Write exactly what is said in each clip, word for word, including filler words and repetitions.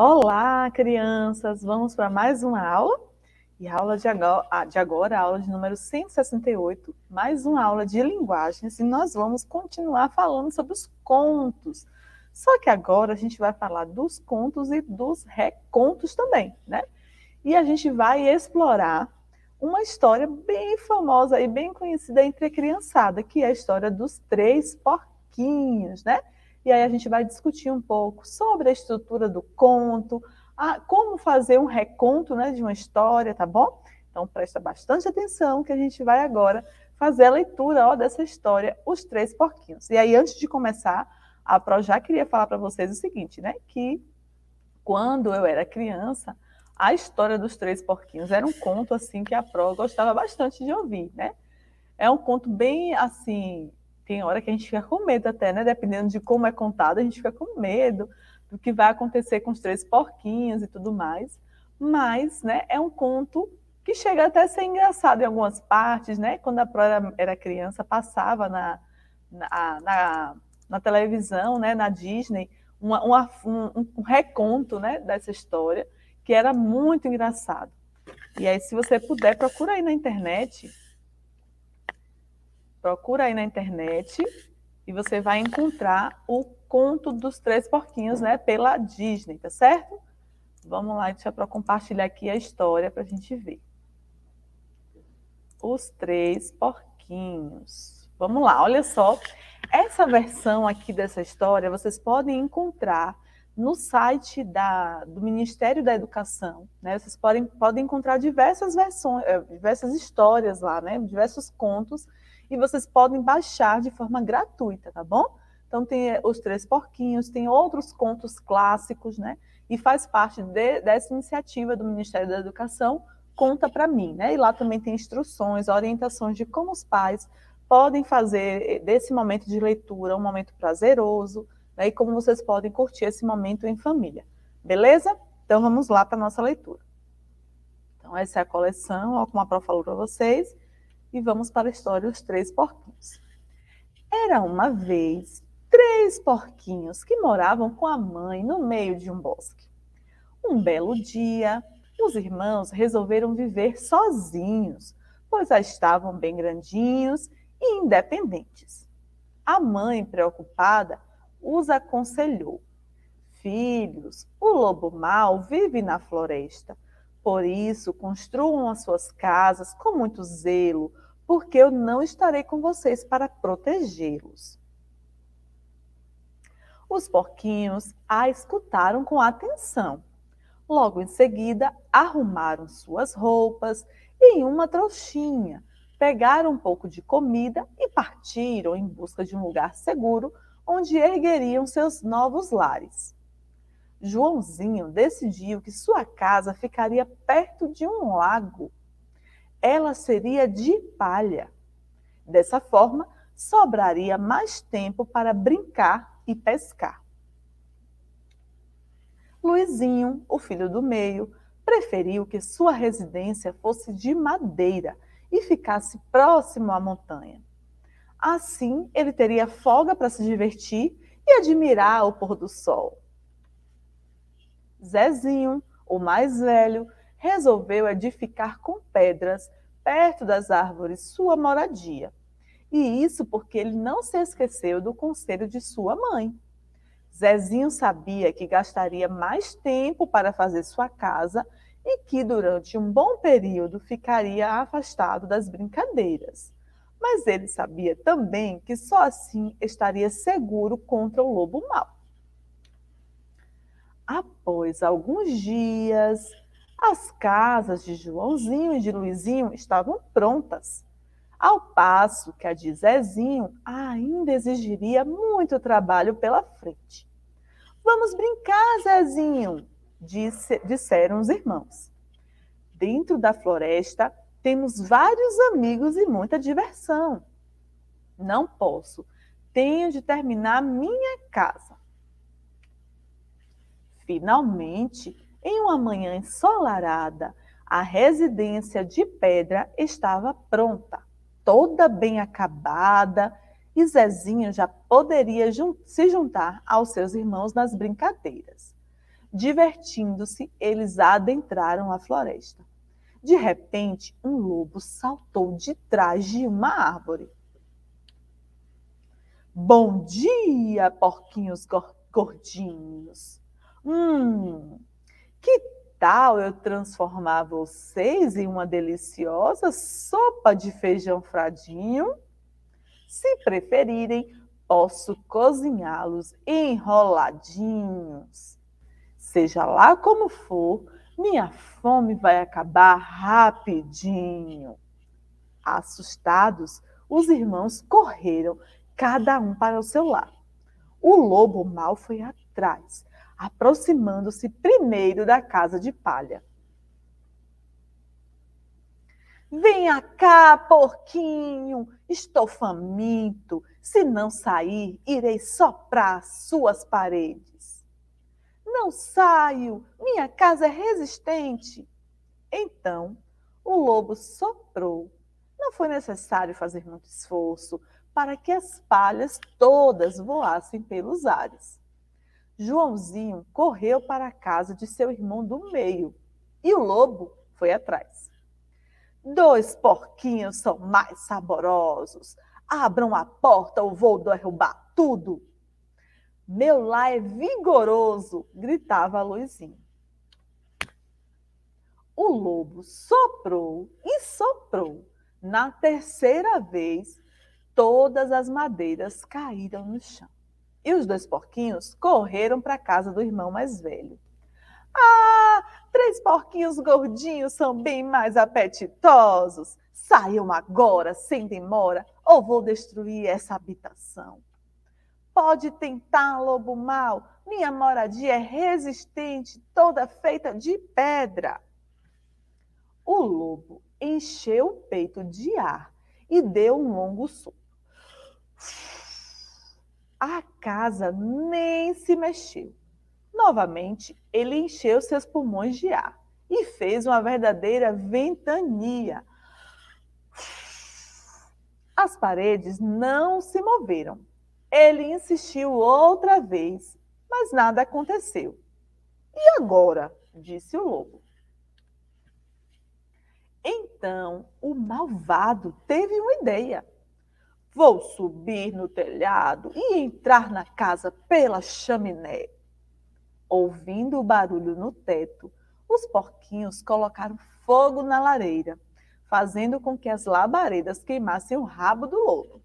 Olá, crianças! Vamos para mais uma aula? E a aula de agora, de agora, a aula de número cento e sessenta e oito, mais uma aula de linguagens, e nós vamos continuar falando sobre os contos. Só que agora a gente vai falar dos contos e dos recontos também, né? E a gente vai explorar uma história bem famosa e bem conhecida entre a criançada, que é a história dos três porquinhos, né? E aí a gente vai discutir um pouco sobre a estrutura do conto, a, como fazer um reconto, né, de uma história, tá bom? Então presta bastante atenção que a gente vai agora fazer a leitura, ó, dessa história, Os Três Porquinhos. E aí, antes de começar, a Pro já queria falar para vocês o seguinte, né? Que quando eu era criança, a história dos Três Porquinhos era um conto assim que a Pro gostava bastante de ouvir, né? É um conto bem assim, tem hora que a gente fica com medo até, né? Dependendo de como é contado, a gente fica com medo do que vai acontecer com os três porquinhos e tudo mais. Mas, né, é um conto que chega até a ser engraçado em algumas partes, né? Quando a Pro era, era criança, passava na, na, na, na televisão, né, na Disney, uma, uma, um, um reconto, né, dessa história, que era muito engraçado. E aí, se você puder, procura aí na internet, procura aí na internet e você vai encontrar o Conto dos Três Porquinhos, né, pela Disney, tá certo? Vamos lá, deixa eu compartilhar aqui a história para a gente ver. Os Três Porquinhos. Vamos lá, olha só. Essa versão aqui dessa história vocês podem encontrar no site da, do Ministério da Educação, né? Vocês podem, podem encontrar diversas versões, diversas histórias lá, né? Diversos contos, e vocês podem baixar de forma gratuita, tá bom? Então tem Os Três Porquinhos, tem outros contos clássicos, né? E faz parte de, dessa iniciativa do Ministério da Educação, Conta Pra Mim, né? E lá também tem instruções, orientações de como os pais podem fazer desse momento de leitura um momento prazeroso, né? E como vocês podem curtir esse momento em família. Beleza? Então vamos lá para a nossa leitura. Então essa é a coleção, ó, como a Pro falou para vocês, e vamos para a história Os Três Porquinhos. Era uma vez três porquinhos que moravam com a mãe no meio de um bosque. Um belo dia, os irmãos resolveram viver sozinhos, pois já estavam bem grandinhos e independentes. A mãe, preocupada, os aconselhou: filhos, o lobo mau vive na floresta, por isso construam as suas casas com muito zelo, porque eu não estarei com vocês para protegê-los. Os porquinhos a escutaram com atenção. Logo em seguida, arrumaram suas roupas e, em uma trouxinha, pegaram um pouco de comida e partiram em busca de um lugar seguro onde ergueriam seus novos lares. Joãozinho decidiu que sua casa ficaria perto de um lago. Ela seria de palha. Dessa forma, sobraria mais tempo para brincar e pescar. Luizinho, o filho do meio, preferiu que sua residência fosse de madeira e ficasse próximo à montanha. Assim, ele teria folga para se divertir e admirar o pôr do sol. Zezinho, o mais velho, resolveu edificar com pedras, perto das árvores, sua moradia. E isso porque ele não se esqueceu do conselho de sua mãe. Zezinho sabia que gastaria mais tempo para fazer sua casa e que durante um bom período ficaria afastado das brincadeiras. Mas ele sabia também que só assim estaria seguro contra o lobo mau. Após alguns dias, as casas de Joãozinho e de Luizinho estavam prontas, ao passo que a de Zezinho ainda exigiria muito trabalho pela frente. Vamos brincar, Zezinho, disse, disseram os irmãos. Dentro da floresta temos vários amigos e muita diversão. Não posso, tenho de terminar minha casa. Finalmente, em uma manhã ensolarada, a residência de pedra estava pronta, toda bem acabada, e Zezinho já poderia jun- se juntar aos seus irmãos nas brincadeiras. Divertindo-se, eles adentraram a floresta. De repente, um lobo saltou de trás de uma árvore. Bom dia, porquinhos gordinhos. Hum, que tal eu transformar vocês em uma deliciosa sopa de feijão fradinho? Se preferirem, posso cozinhá-los enroladinhos. Seja lá como for, minha fome vai acabar rapidinho. Assustados, os irmãos correram, cada um para o seu lado. O lobo mau foi atrás, aproximando-se primeiro da casa de palha. Venha cá, porquinho, estou faminto. Se não sair, irei soprar suas paredes. Não saio, minha casa é resistente. Então, o lobo soprou. Não foi necessário fazer muito esforço para que as palhas todas voassem pelos ares. Joãozinho correu para a casa de seu irmão do meio e o lobo foi atrás. Dois porquinhos são mais saborosos. Abram a porta ou vou derrubar tudo. Meu lar é vigoroso, gritava Luizinho. O lobo soprou e soprou. Na terceira vez, todas as madeiras caíram no chão. E os dois porquinhos correram para a casa do irmão mais velho. Ah, três porquinhos gordinhos são bem mais apetitosos. Saiam agora, sem demora, ou vou destruir essa habitação. Pode tentar, lobo mau, minha moradia é resistente, toda feita de pedra. O lobo encheu o peito de ar e deu um longo sopro. A casa nem se mexeu. Novamente, ele encheu seus pulmões de ar e fez uma verdadeira ventania. As paredes não se moveram. Ele insistiu outra vez, mas nada aconteceu. E agora? Disse o lobo. Então, o malvado teve uma ideia. Vou subir no telhado e entrar na casa pela chaminé. Ouvindo o barulho no teto, os porquinhos colocaram fogo na lareira, fazendo com que as labaredas queimassem o rabo do lobo.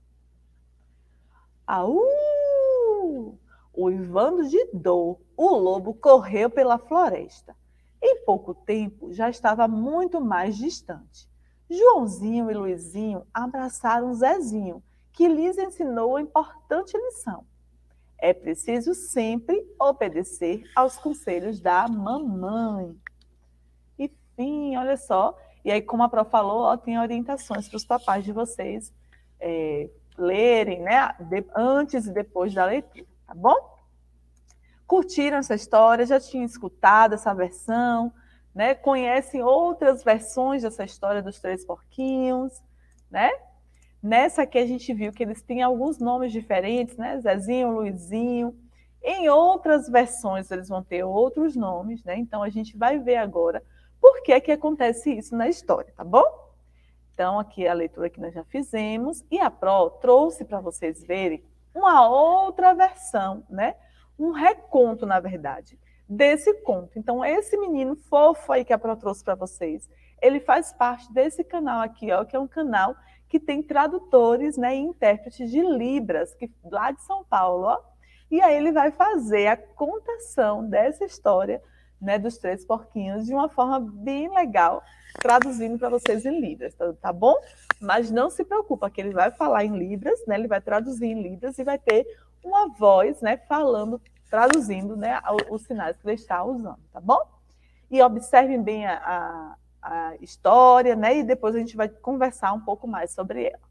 Au! Uivando de dor, o lobo correu pela floresta. Em pouco tempo, já estava muito mais distante. Joãozinho e Luizinho abraçaram Zezinho, que lhes ensinou a importante lição. É preciso sempre obedecer aos conselhos da mamãe. Enfim, olha só. E aí, como a Pró falou, ó, tem orientações para os papais de vocês é, lerem, né, de, antes e depois da leitura, tá bom? Curtiram essa história, já tinham escutado essa versão, né? Conhecem outras versões dessa história dos três porquinhos, né? Nessa aqui a gente viu que eles têm alguns nomes diferentes, né? Zezinho, Luizinho. Em outras versões eles vão ter outros nomes, né? Então a gente vai ver agora por que é que acontece isso na história, tá bom? Então aqui é a leitura que nós já fizemos e a Pró trouxe para vocês verem uma outra versão, né? Um reconto, na verdade, desse conto. Então, esse menino fofo aí que a Pró trouxe para vocês, ele faz parte desse canal aqui, ó, que é um canal que tem tradutores, né, e intérpretes de Libras, que, lá de São Paulo. Ó. E aí ele vai fazer a contação dessa história, né, dos três porquinhos de uma forma bem legal, traduzindo para vocês em Libras, tá, tá bom? Mas não se preocupa, que ele vai falar em Libras, né, ele vai traduzir em Libras e vai ter uma voz, né, falando, traduzindo, né, os sinais que ele está usando, tá bom? E observem bem a, a, a história, né, e depois a gente vai conversar um pouco mais sobre ela.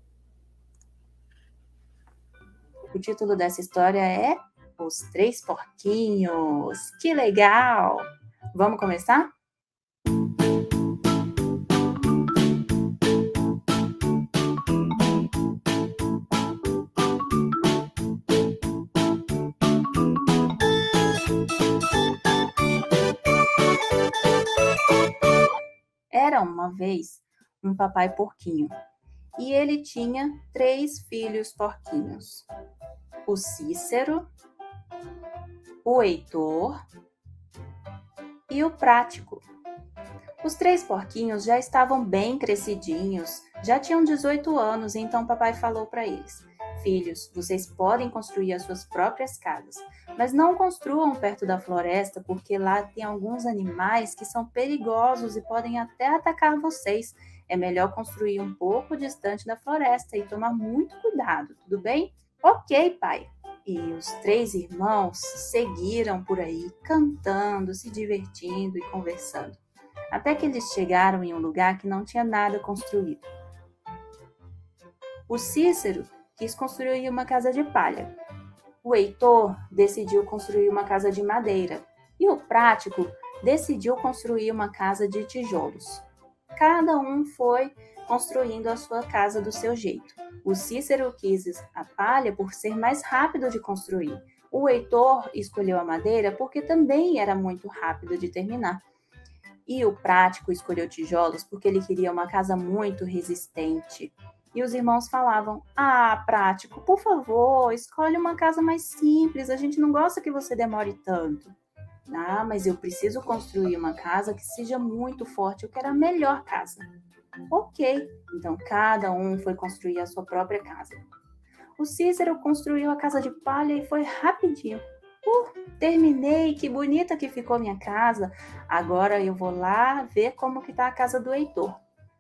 O título dessa história é Os Três Porquinhos. Que legal! Vamos começar? uma vez um papai porquinho e ele tinha três filhos porquinhos: o Cícero, o Heitor e o Prático. Os três porquinhos já estavam bem crescidinhos, já tinham dezoito anos, então o papai falou para eles: filhos, vocês podem construir as suas próprias casas, mas não construam perto da floresta, porque lá tem alguns animais que são perigosos e podem até atacar vocês. É melhor construir um pouco distante da floresta e tomar muito cuidado, tudo bem? Ok, pai. E os três irmãos seguiram por aí, cantando, se divertindo e conversando, até que eles chegaram em um lugar que não tinha nada construído. O Cícero quis construir uma casa de palha. O Heitor decidiu construir uma casa de madeira. E o Prático decidiu construir uma casa de tijolos. Cada um foi construindo a sua casa do seu jeito. O Cícero quis a palha por ser mais rápido de construir. O Heitor escolheu a madeira porque também era muito rápido de terminar. E o Prático escolheu tijolos porque ele queria uma casa muito resistente. E os irmãos falavam: ah, Prático, por favor, escolhe uma casa mais simples, a gente não gosta que você demore tanto. Ah, mas eu preciso construir uma casa que seja muito forte, eu quero a melhor casa. Ok, então cada um foi construir a sua própria casa. O Cícero construiu a casa de palha e foi rapidinho. Uh, terminei, que bonita que ficou minha casa. Agora eu vou lá ver como que tá a casa do Heitor.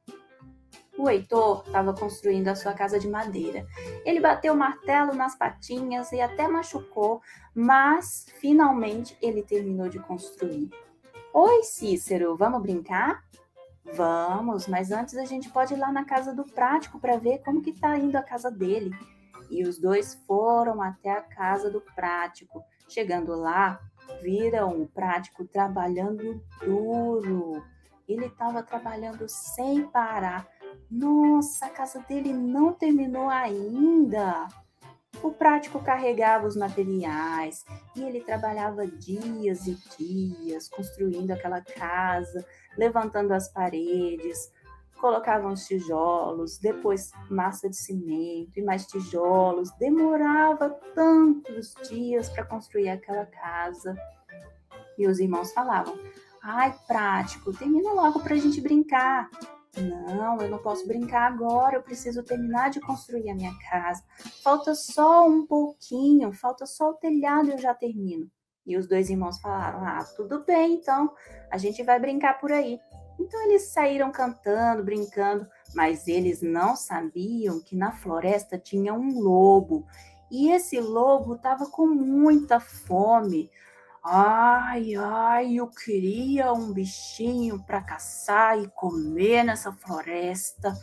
O Heitor estava construindo a sua casa de madeira. Ele bateu o martelo nas patinhas e até machucou, mas finalmente ele terminou de construir. Oi, Cícero, vamos brincar? Vamos, mas antes a gente pode ir lá na casa do Prático para ver como que tá indo a casa dele. E os dois foram até a casa do Prático. Chegando lá, viram o Prático trabalhando duro. Ele estava trabalhando sem parar. Nossa, a casa dele não terminou ainda. O Prático carregava os materiais e ele trabalhava dias e dias construindo aquela casa, levantando as paredes, colocava os tijolos, depois massa de cimento e mais tijolos. Demorava tantos dias para construir aquela casa. E os irmãos falavam: ai, Prático, termina logo para a gente brincar. Não, eu não posso brincar agora, eu preciso terminar de construir a minha casa. Falta só um pouquinho, falta só o telhado e eu já termino. E os dois irmãos falaram: ah, tudo bem, então, a gente vai brincar por aí. Então eles saíram cantando, brincando, mas eles não sabiam que na floresta tinha um lobo. E esse lobo estava com muita fome. Ai, ai, eu queria um bichinho para caçar e comer nessa floresta.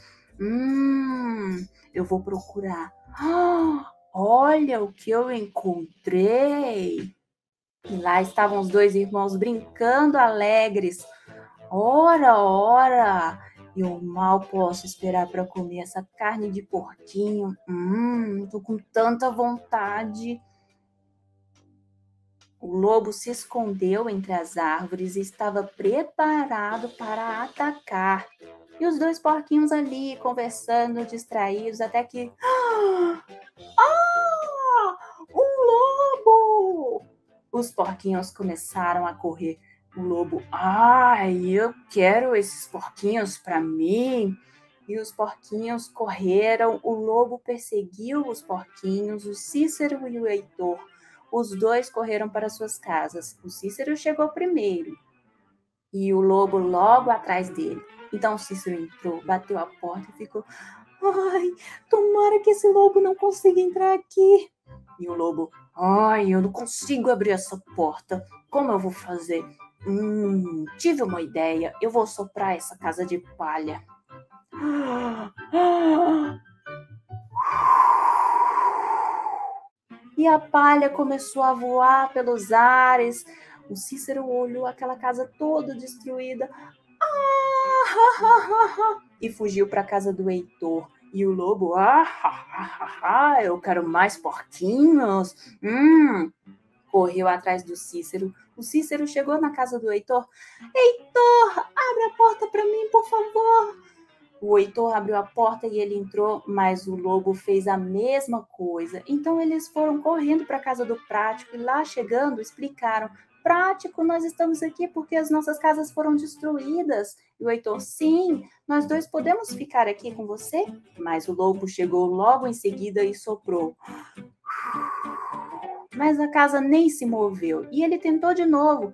Hum, eu vou procurar. Ah, olha o que eu encontrei. E lá estavam os dois irmãos brincando alegres. Ora, ora, eu mal posso esperar para comer essa carne de porquinho. Hum, tô com tanta vontade. O lobo se escondeu entre as árvores e estava preparado para atacar. E os dois porquinhos ali, conversando, distraídos, até que... Ah! Um lobo! Os porquinhos começaram a correr. O lobo: ai, eu quero esses porquinhos para mim. E os porquinhos correram. O lobo perseguiu os porquinhos, o Cícero e o Heitor. Os dois correram para suas casas. O Cícero chegou primeiro e o lobo logo atrás dele. Então o Cícero entrou, bateu a porta e ficou: ai, tomara que esse lobo não consiga entrar aqui. E o lobo: ai, eu não consigo abrir essa porta. Como eu vou fazer? Hum, tive uma ideia. Eu vou soprar essa casa de palha. E a palha começou a voar pelos ares. O Cícero olhou aquela casa toda destruída. E fugiu para a casa do Heitor. E o lobo: ah, eu quero mais porquinhos. Hum. correu atrás do Cícero. O Cícero chegou na casa do Heitor. Heitor, abre a porta para mim, por favor. O Heitor abriu a porta e ele entrou, mas o lobo fez a mesma coisa. Então eles foram correndo para a casa do Prático e lá chegando explicaram: Prático, nós estamos aqui porque as nossas casas foram destruídas. E o Heitor: sim, nós dois podemos ficar aqui com você? Mas o lobo chegou logo em seguida e soprou. Mas a casa nem se moveu. E ele tentou de novo.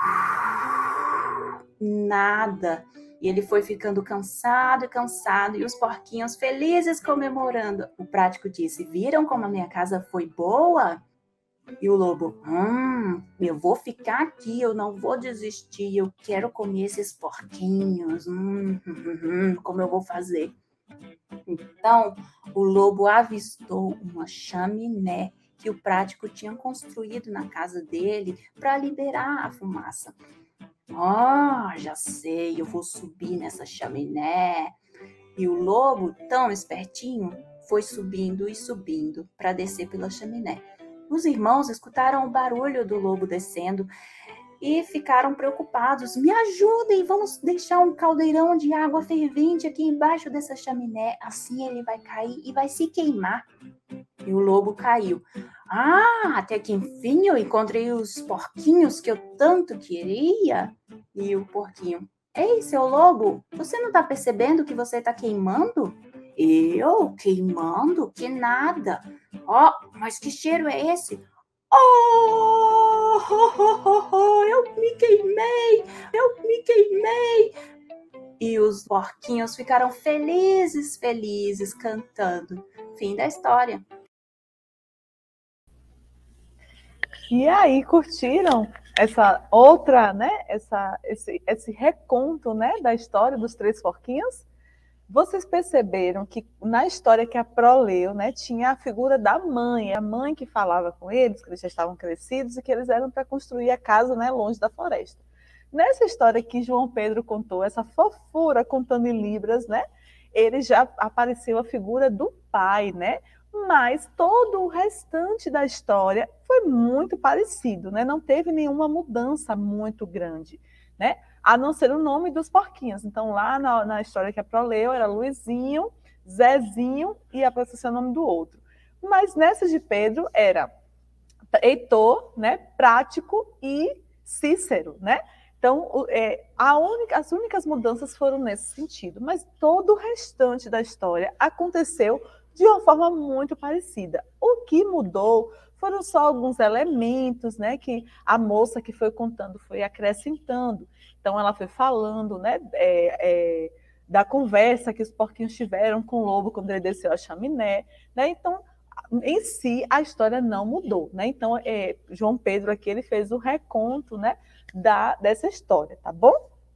Nada. E ele foi ficando cansado e cansado, e os porquinhos felizes comemorando. O Prático disse: viram como a minha casa foi boa? E o lobo: hum, eu vou ficar aqui, eu não vou desistir, eu quero comer esses porquinhos. Hum, hum, hum, como eu vou fazer? Então, o lobo avistou uma chaminé que o Prático tinha construído na casa dele para liberar a fumaça. Ah, já sei, eu vou subir nessa chaminé. E o lobo, tão espertinho, foi subindo e subindo para descer pela chaminé. Os irmãos escutaram o barulho do lobo descendo e ficaram preocupados. Me ajudem, vamos deixar um caldeirão de água fervente aqui embaixo dessa chaminé. Assim ele vai cair e vai se queimar. E o lobo caiu. Ah, até que enfim eu encontrei os porquinhos que eu tanto queria. E o porquinho: ei, seu lobo, você não está percebendo que você está queimando? Eu? Queimando? Que nada. Ó, oh, mas que cheiro é esse? Oh, oh, oh, oh, eu me queimei, eu me queimei. E os porquinhos ficaram felizes, felizes, cantando. Fim da história. E aí, curtiram essa outra, né? Essa, esse, esse reconto, né, da história dos três porquinhos? Vocês perceberam que na história que a Pró leu, né, tinha a figura da mãe, a mãe que falava com eles, que eles já estavam crescidos e que eles eram para construir a casa, né, longe da floresta. Nessa história que João Pedro contou, essa fofura contando em libras, né, ele já apareceu a figura do pai, né? Mas todo o restante da história foi muito parecido, né? Não teve nenhuma mudança muito grande, né? A não ser o nome dos porquinhos. Então, lá na, na história que a Pró leu, era Luizinho, Zezinho e apareceu o nome do outro. Mas nessa de Pedro era Heitor, né? Prático e Cícero, né? Então, é, a única, as únicas mudanças foram nesse sentido, mas todo o restante da história aconteceu de uma forma muito parecida. O que mudou foram só alguns elementos, né, que a moça que foi contando foi acrescentando. Então, ela foi falando, né, é, é, da conversa que os porquinhos tiveram com o lobo quando ele desceu a chaminé, né? Então, em si, a história não mudou, né? Então, é, João Pedro aqui, ele fez o reconto, né, da, dessa história, tá bom?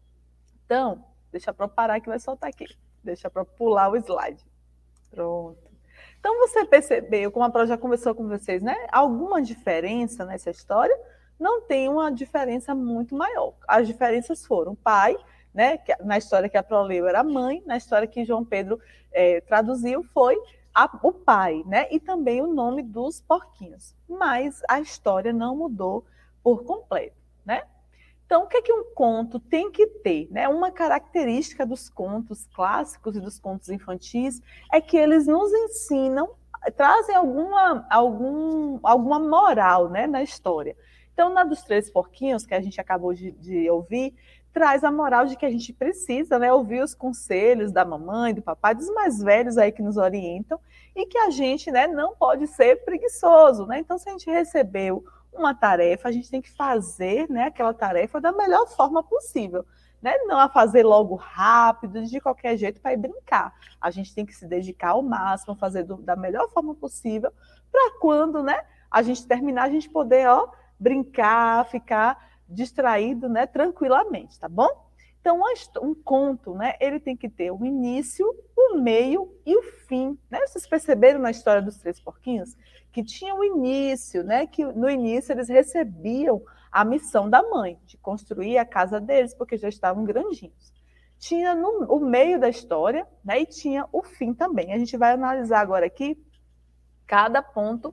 Então, deixa para parar que vai soltar aqui. Deixa para pular o slide. Pronto. Então, você percebeu, como a Pró já conversou com vocês, né? Alguma diferença nessa história? Não tem uma diferença muito maior. As diferenças foram o pai, né? Que na história que a Pró leu era a mãe, na história que João Pedro é, traduziu foi a, o pai, né? E também o nome dos porquinhos. Mas a história não mudou por completo, né? Então, o que é que um conto tem que ter? Né? Uma característica dos contos clássicos e dos contos infantis é que eles nos ensinam, trazem alguma, algum, alguma moral, né, na história. Então, na dos Três Porquinhos, que a gente acabou de, de ouvir, traz a moral de que a gente precisa, né, ouvir os conselhos da mamãe, do papai, dos mais velhos aí que nos orientam, e que a gente, né, não pode ser preguiçoso. Né? Então, se a gente recebeu uma tarefa, a gente tem que fazer, né, aquela tarefa da melhor forma possível, né? Não a fazer logo rápido, de qualquer jeito para ir brincar. A gente tem que se dedicar ao máximo, fazer do, da melhor forma possível, para quando, né, a gente terminar, a gente poder, ó, brincar, ficar distraído, né, tranquilamente, tá bom? Então, um conto, né, ele tem que ter o início, o meio e o fim. Né? Vocês perceberam na história dos Três Porquinhos que tinha o início, né, que no início eles recebiam a missão da mãe de construir a casa deles, porque já estavam grandinhos. Tinha no, o meio da história, né, e tinha o fim também. A gente vai analisar agora aqui cada ponto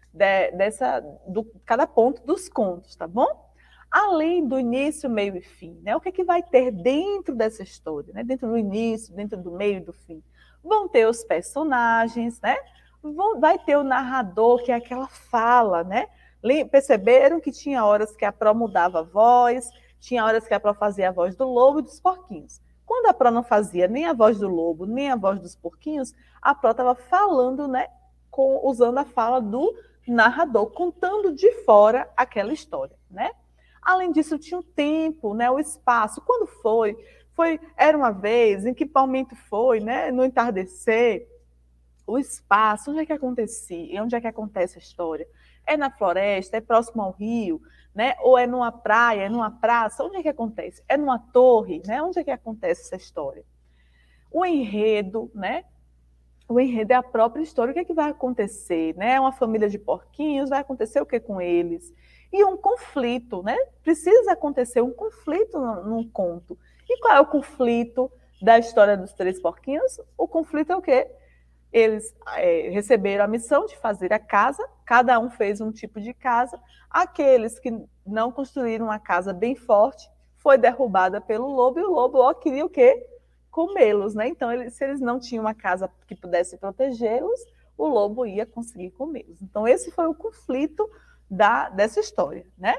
de, dessa, do cada ponto dos contos, tá bom? Além do início, meio e fim, né? O que, é que vai ter dentro dessa história, né? Dentro do início, dentro do meio e do fim. Vão ter os personagens, né? Vão, vai ter o narrador, que é aquela fala, né? Perceberam que tinha horas que a Pró mudava a voz, tinha horas que a Pró fazia a voz do lobo e dos porquinhos. Quando a Pró não fazia nem a voz do lobo, nem a voz dos porquinhos, a Pró estava falando, né? Com, usando a fala do narrador, contando de fora aquela história, né? Além disso, tinha o tempo, né, o espaço. Quando foi? Foi, era uma vez, em que momento foi, né? No entardecer, o espaço, onde é que acontecia? Onde é que acontece a história? É na floresta? É próximo ao rio? Né? Ou é numa praia? É numa praça? Onde é que acontece? É numa torre? Né? Onde é que acontece essa história? O enredo, né? O enredo é a própria história. O que é que vai acontecer? Né? Uma família de porquinhos, vai acontecer o que com eles? E um conflito, né? Precisa acontecer um conflito num conto. E qual é o conflito da história dos três porquinhos? O conflito é o quê? Eles é, receberam a missão de fazer a casa, cada um fez um tipo de casa. Aqueles que não construíram uma casa bem forte foi derrubada pelo lobo, e o lobo ó, queria o quê? Comê-los, né? Então, eles, se eles não tinham uma casa que pudesse protegê-los, o lobo ia conseguir comê-los. Então, esse foi o conflito Da, dessa história, né?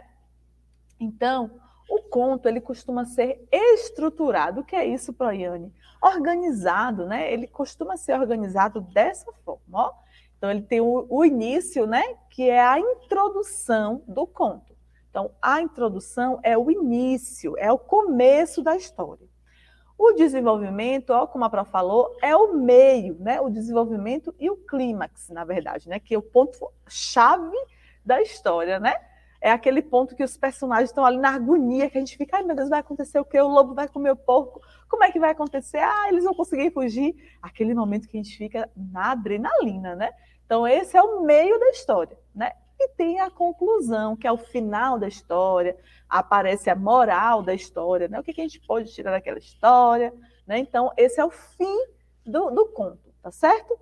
Então, o conto, ele costuma ser estruturado. O que é isso, Proiane? Organizado, né? Ele costuma ser organizado dessa forma, ó. Então, ele tem o, o início, né? Que é a introdução do conto. Então, a introdução é o início, é o começo da história. O desenvolvimento, ó, como a Pró falou, é o meio, né? O desenvolvimento e o clímax, na verdade, né? Que é o ponto-chave da história, né? É aquele ponto que os personagens estão ali na agonia, que a gente fica, ai meu Deus, vai acontecer o quê? O lobo vai comer o porco, como é que vai acontecer? Ah, eles vão conseguir fugir. Aquele momento que a gente fica na adrenalina, né? Então esse é o meio da história, né? E tem a conclusão, que é o final da história, aparece a moral da história, né? O que a gente pode tirar daquela história, né? Então esse é o fim do, do conto, tá certo?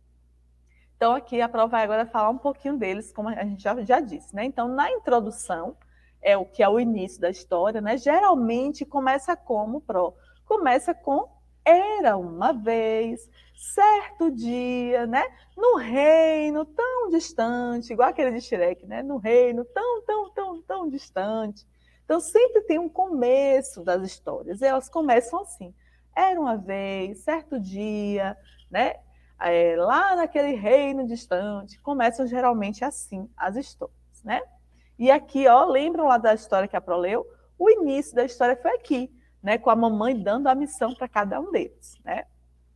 Então, aqui a Pró vai agora falar um pouquinho deles, como a gente já, já disse, né? Então, na introdução, é o que é o início da história, né? Geralmente começa como, Pró? Começa com era uma vez, certo dia, né? No reino tão distante, igual aquele de Shrek, né? No reino tão, tão, tão, tão distante. Então, sempre tem um começo das histórias, e elas começam assim. Era uma vez, certo dia, né? É, lá naquele reino distante, começam geralmente assim as histórias, né? E aqui, ó, lembram lá da história que a Pró leu? O início da história foi aqui, né? Com a mamãe dando a missão para cada um deles, né?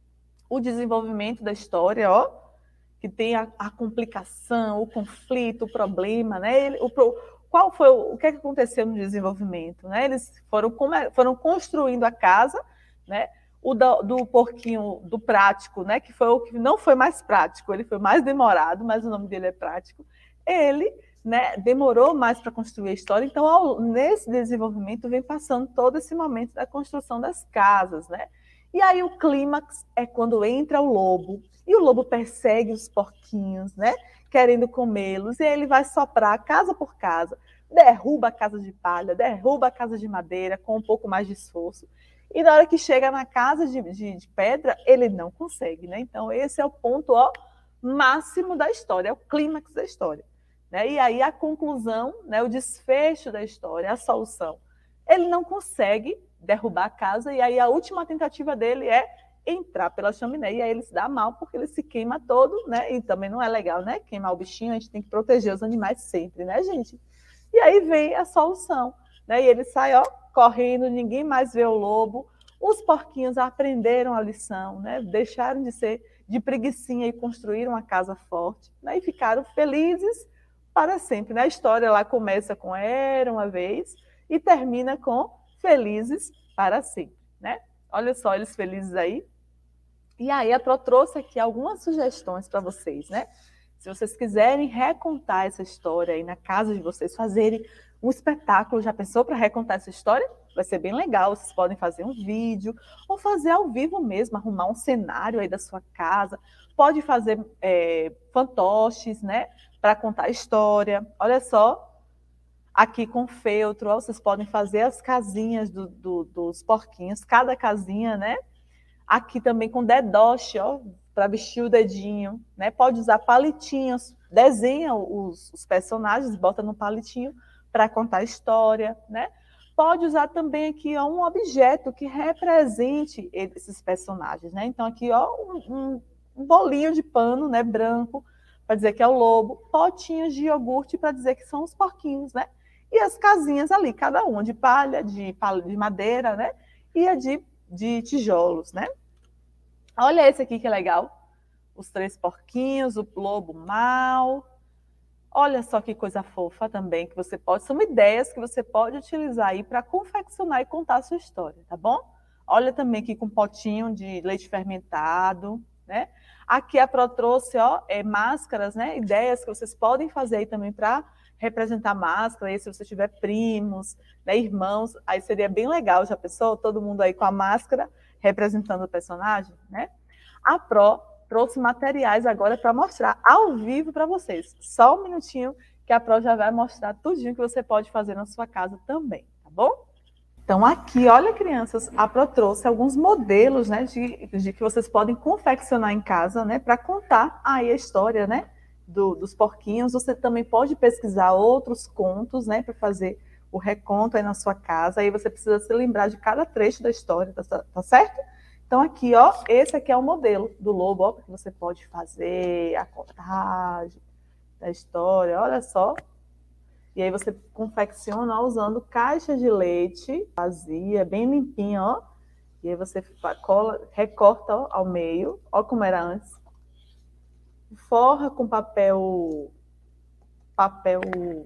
O desenvolvimento da história, ó, que tem a, a complicação, o conflito, o problema, né? Ele, o, qual foi o, o que, é que aconteceu no desenvolvimento, né? Eles foram, foram construindo a casa, né? O do, do porquinho, do prático, né, que foi o que não foi mais prático, ele foi mais demorado, mas o nome dele é prático. Ele, né, demorou mais para construir a história, então ao, nesse desenvolvimento vem passando todo esse momento da construção das casas, né? E aí o clímax é quando entra o lobo, e o lobo persegue os porquinhos, né, querendo comê-los, e aí ele vai soprar casa por casa, derruba a casa de palha, derruba a casa de madeira com um pouco mais de esforço. E na hora que chega na casa de, de, de pedra, ele não consegue, né? Então, esse é o ponto ó, máximo da história, é o clímax da história. Né? E aí a conclusão, né, o desfecho da história, a solução. Ele não consegue derrubar a casa, e aí a última tentativa dele é entrar pela chaminé, e aí ele se dá mal, porque ele se queima todo, né? E também não é legal, né? Queimar o bichinho, a gente tem que proteger os animais sempre, né, gente? E aí vem a solução, né? E ele sai, ó, correndo, ninguém mais vê o lobo. Os porquinhos aprenderam a lição, né? Deixaram de ser de preguicinha e construíram uma casa forte, né? E ficaram felizes para sempre. Né? A história lá começa com era uma vez e termina com felizes para sempre, né? Olha só eles felizes aí. E aí a Pró trouxe aqui algumas sugestões para vocês, né? Se vocês quiserem recontar essa história aí na casa de vocês, fazerem um espetáculo, já pensou para recontar essa história? Vai ser bem legal, vocês podem fazer um vídeo, ou fazer ao vivo mesmo, arrumar um cenário aí da sua casa, pode fazer é, fantoches, né? para contar história. Olha só, aqui com feltro, ó, vocês podem fazer as casinhas do, do, dos porquinhos, cada casinha, né? Aqui também com dedoche, ó, para vestir o dedinho, né? Pode usar palitinhos, desenha os, os personagens, bota no palitinho para contar história, né? Pode usar também aqui ó, um objeto que represente esses personagens, né? Então aqui ó, um, um, um bolinho de pano, né, branco, para dizer que é o lobo, potinhos de iogurte para dizer que são os porquinhos, né? E as casinhas ali, cada uma de palha, de, palha, de madeira, né? E a de, de tijolos, né? Olha esse aqui que legal. Os três porquinhos, o lobo mau. Olha só que coisa fofa também que você pode, são ideias que você pode utilizar aí para confeccionar e contar a sua história, tá bom? Olha também aqui com um potinho de leite fermentado, né? Aqui a Pro trouxe, ó, é, máscaras, né? Ideias que vocês podem fazer aí também para representar máscara, aí se você tiver primos, né, irmãos, aí seria bem legal, já pensou? Todo mundo aí com a máscara representando o personagem, né? A Pro trouxe materiais agora para mostrar ao vivo para vocês. Só um minutinho que a Pro já vai mostrar tudinho que você pode fazer na sua casa também, tá bom? Então aqui, olha crianças, a Pro trouxe alguns modelos, né, de, de que vocês podem confeccionar em casa, né, para contar aí a história, né, do, dos porquinhos. Você também pode pesquisar outros contos, né, para fazer o reconto aí na sua casa. Aí você precisa se lembrar de cada trecho da história, tá, tá certo? Então aqui, ó, esse aqui é o modelo do lobo, ó, que você pode fazer a contagem da história, olha só. E aí você confecciona ó, usando caixa de leite vazia, bem limpinha, ó. E aí você cola, recorta ó, ao meio, ó como era antes. Forra com papel, papel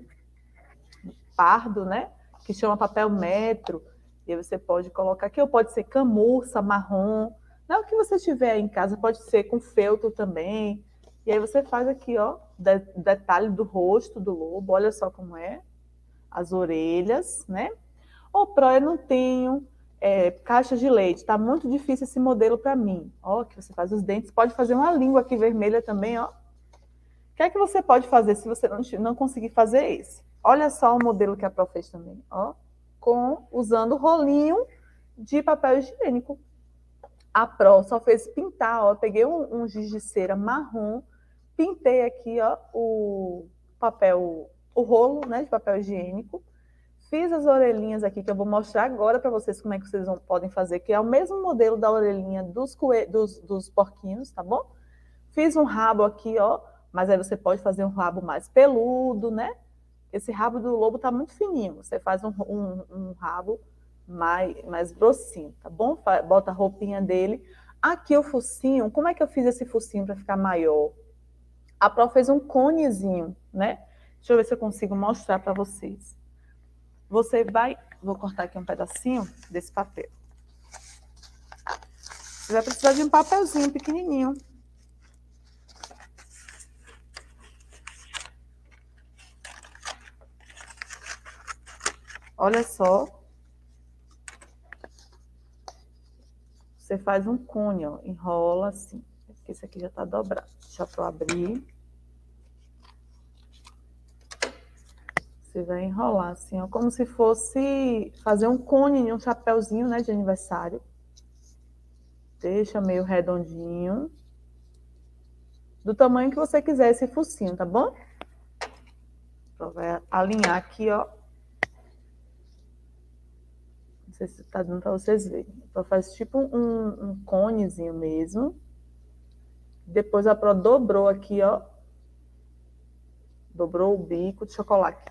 pardo, né? Que chama papel metro. E aí você pode colocar aqui, ou pode ser camurça, marrom, não, o que você tiver em casa, pode ser com feltro também. E aí você faz aqui, ó, de, detalhe do rosto do lobo, olha só como é, as orelhas, né? Ô, Pro, eu não tenho é, caixa de leite, tá muito difícil esse modelo para mim. Ó, que você faz os dentes, pode fazer uma língua aqui vermelha também, ó. O que é que você pode fazer se você não, não conseguir fazer esse? Olha só o modelo que a Pro fez também, ó. Com, usando rolinho de papel higiênico. A Pro só fez pintar, ó, peguei um, um giz de cera marrom, pintei aqui, ó, o papel, o rolo, né, de papel higiênico, fiz as orelhinhas aqui, que eu vou mostrar agora para vocês como é que vocês vão, podem fazer, que é o mesmo modelo da orelhinha dos, coelhos, dos, dos porquinhos, tá bom? Fiz um rabo aqui, ó, mas aí você pode fazer um rabo mais peludo, né? Esse rabo do lobo tá muito fininho, você faz um, um, um rabo mais, mais grossinho, tá bom? Bota a roupinha dele. Aqui o focinho, como é que eu fiz esse focinho para ficar maior? A Pro fez um conezinho, né? Deixa eu ver se eu consigo mostrar para vocês. Você vai... Vou cortar aqui um pedacinho desse papel. Você vai precisar de um papelzinho pequenininho. Olha só. Você faz um cone, ó, enrola assim. Porque esse aqui já tá dobrado. Deixa eu abrir. Você vai enrolar assim, ó, como se fosse fazer um cone, um chapéuzinho, né, de aniversário. Deixa meio redondinho. Do tamanho que você quiser esse focinho, tá bom? Então, vai alinhar aqui, ó. Não sei se tá dando para vocês verem. Então, faz tipo um, um conezinho mesmo. Depois a Pro dobrou aqui, ó. Dobrou o bico de chocolate.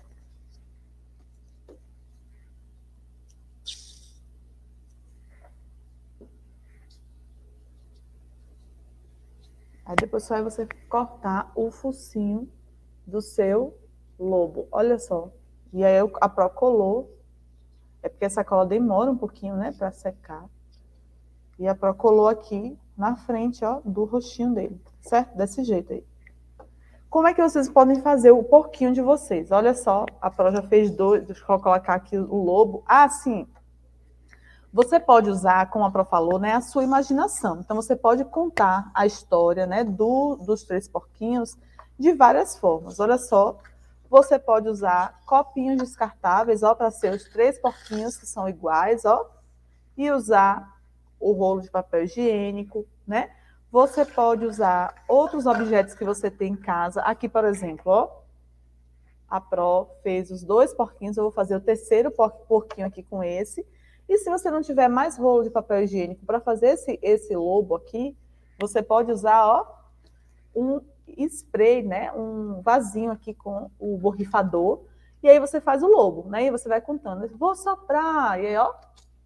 Aí depois só é você cortar o focinho do seu lobo. Olha só. E aí a Pro colou. É porque essa cola demora um pouquinho, né, para secar. E a Pro colou aqui na frente, ó, do rostinho dele, certo? Desse jeito aí. Como é que vocês podem fazer o porquinho de vocês? Olha só, a Pro já fez dois, deixa eu colocar aqui o lobo. Ah, sim. Você pode usar, como a Pro falou, né, a sua imaginação. Então, você pode contar a história, né, do, dos três porquinhos de várias formas. Olha só, você pode usar copinhos descartáveis, ó, para ser os três porquinhos que são iguais, ó, e usar o rolo de papel higiênico, né? Você pode usar outros objetos que você tem em casa. Aqui, por exemplo, ó, a Pro fez os dois porquinhos, eu vou fazer o terceiro porquinho aqui com esse. E se você não tiver mais rolo de papel higiênico para fazer esse, esse lobo aqui, você pode usar, ó, um spray, né? Um vasinho aqui com o borrifador. E aí você faz o lobo, né? E você vai contando. Vou soprar. E aí, ó.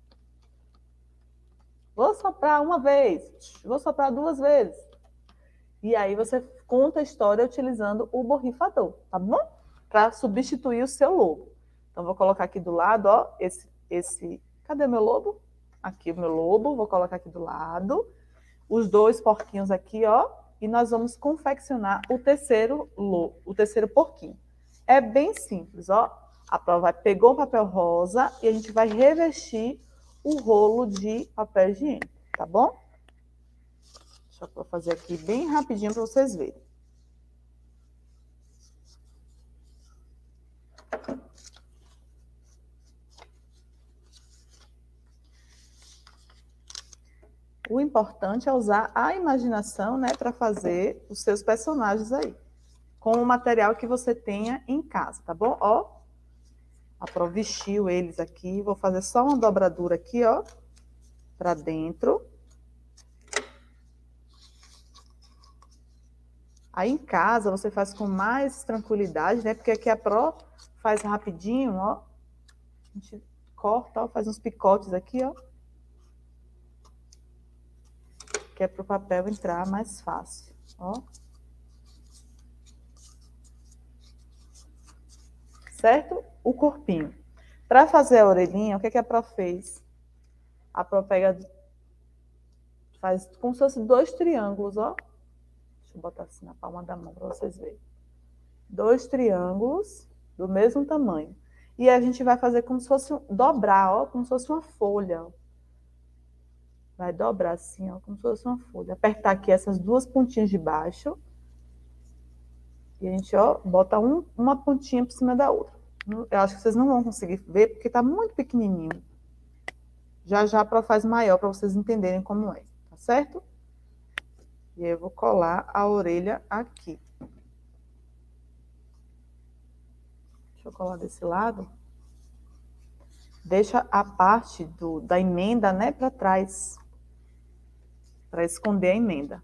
Vou soprar uma vez. Vou soprar duas vezes. E aí você conta a história utilizando o borrifador, tá bom? Para substituir o seu lobo. Então, vou colocar aqui do lado, ó, esse, esse... Cadê meu lobo? Aqui o meu lobo, vou colocar aqui do lado. Os dois porquinhos aqui, ó. E nós vamos confeccionar o terceiro lobo, o terceiro porquinho. É bem simples, ó. A Pro vai pegou o papel rosa e a gente vai revestir o rolo de papel higiênico, tá bom? Deixa eu fazer aqui bem rapidinho para vocês verem. O importante é usar a imaginação, né, para fazer os seus personagens aí, com o material que você tenha em casa, tá bom? Ó, a Pro vestiu eles aqui, vou fazer só uma dobradura aqui, ó, para dentro. Aí em casa você faz com mais tranquilidade, né? Porque aqui a Pro faz rapidinho, ó. A gente corta, ó, faz uns picotes aqui, ó. Que é para o papel entrar mais fácil, ó. Certo? O corpinho. Para fazer a orelhinha, o que, que a Pro fez? A Pro pega, faz como se fosse dois triângulos, ó. Deixa eu botar assim na palma da mão para vocês verem. Dois triângulos do mesmo tamanho. E a gente vai fazer como se fosse, um, dobrar, ó, como se fosse uma folha, ó. Vai dobrar assim, ó, como se fosse uma folha. Apertar aqui essas duas pontinhas de baixo. E a gente, ó, bota um, uma pontinha por cima da outra. Eu acho que vocês não vão conseguir ver, porque tá muito pequenininho. Já já a Pro faz maior, para vocês entenderem como é, tá certo? E aí eu vou colar a orelha aqui. Deixa eu colar desse lado. Deixa a parte do, da emenda, né, para trás. Para esconder a emenda.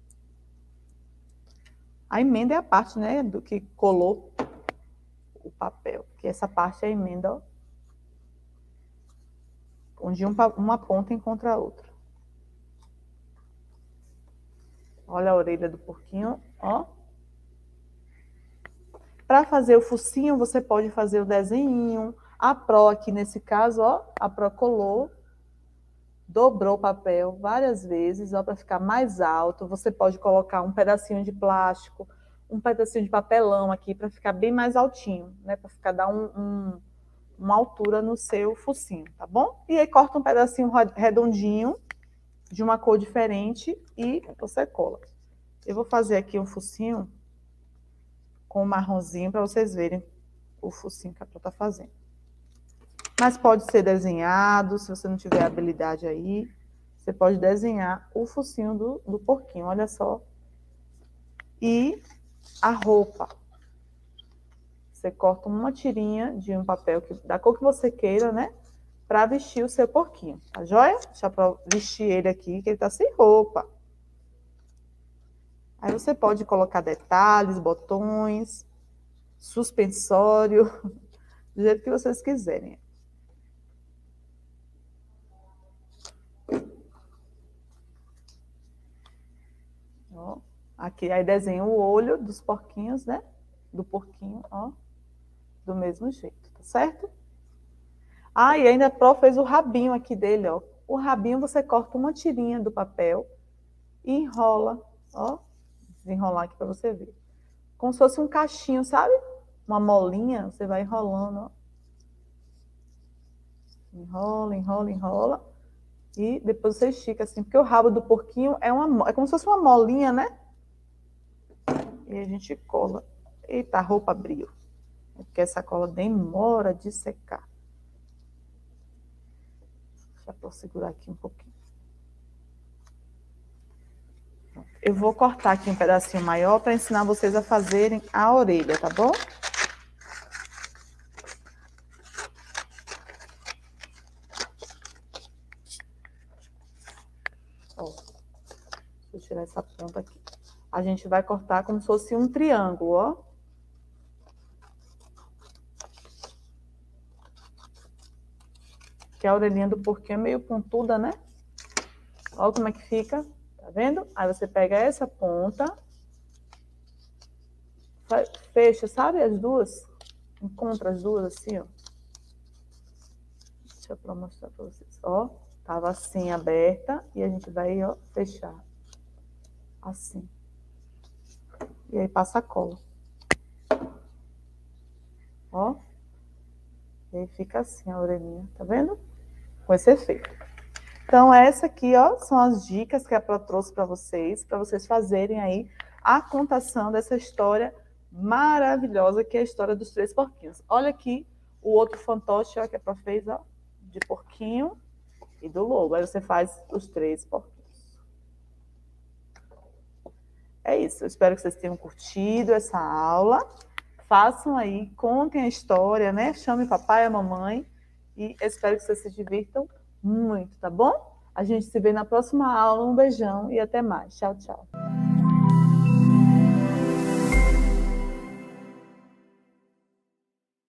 A emenda é a parte, né, do que colou o papel. Que essa parte é a emenda, ó, onde um, uma ponta encontra a outra. Olha a orelha do porquinho, ó. Para fazer o focinho, você pode fazer o desenho. A Pro aqui nesse caso, ó, a Pro colou, dobrou o papel várias vezes, ó, para ficar mais alto. Você pode colocar um pedacinho de plástico, um pedacinho de papelão aqui para ficar bem mais altinho, né? Para ficar dar um, um, uma altura no seu focinho, tá bom? E aí corta um pedacinho redondinho de uma cor diferente e você cola. Eu vou fazer aqui um focinho com marronzinho para vocês verem o focinho que a Pro tá fazendo. Mas pode ser desenhado, se você não tiver habilidade aí, você pode desenhar o focinho do, do porquinho, olha só. E a roupa. Você corta uma tirinha de um papel que, da cor que você queira, né? Para vestir o seu porquinho, tá joia? Deixa eu vestir ele aqui, que ele tá sem roupa. Aí você pode colocar detalhes, botões, suspensório, do jeito que vocês quiserem. Ó, aqui, aí desenha o olho dos porquinhos, né? Do porquinho, ó, do mesmo jeito, tá certo? Ah, e ainda a Pro fez o rabinho aqui dele, ó. O rabinho você corta uma tirinha do papel e enrola, ó. Desenrolar aqui para você ver. Como se fosse um cachinho, sabe? Uma molinha, você vai enrolando, ó. Enrola, enrola, enrola. E depois você estica assim, porque o rabo do porquinho é, uma, é como se fosse uma molinha, né? E a gente cola. Eita, a roupa abriu. É porque essa cola demora de secar. Deixa eu segurar aqui um pouquinho. Eu vou cortar aqui um pedacinho maior para ensinar vocês a fazerem a orelha, tá bom? Ó, deixa eu tirar essa ponta aqui. A gente vai cortar como se fosse um triângulo, ó. Que a orelhinha do porquinho é meio pontuda, né? Olha como é que fica. Tá vendo? Aí você pega essa ponta, fecha, sabe as duas? Encontra as duas assim, ó. Deixa eu mostrar pra vocês. Ó, tava assim aberta e a gente vai, ó, fechar. Assim. E aí passa a cola. Ó. E aí fica assim a orelhinha, tá vendo? Com esse efeito. Então, essa aqui, ó, são as dicas que a Pro trouxe para vocês, para vocês fazerem aí a contação dessa história maravilhosa, que é a história dos três porquinhos. Olha aqui o outro fantoche, ó, que a Pro fez, ó, de porquinho e do lobo. Aí você faz os três porquinhos. É isso, eu espero que vocês tenham curtido essa aula. Façam aí, contem a história, né? Chame o papai e a mamãe. E eu espero que vocês se divirtam muito, tá bom? A gente se vê na próxima aula. Um beijão e até mais. Tchau, tchau.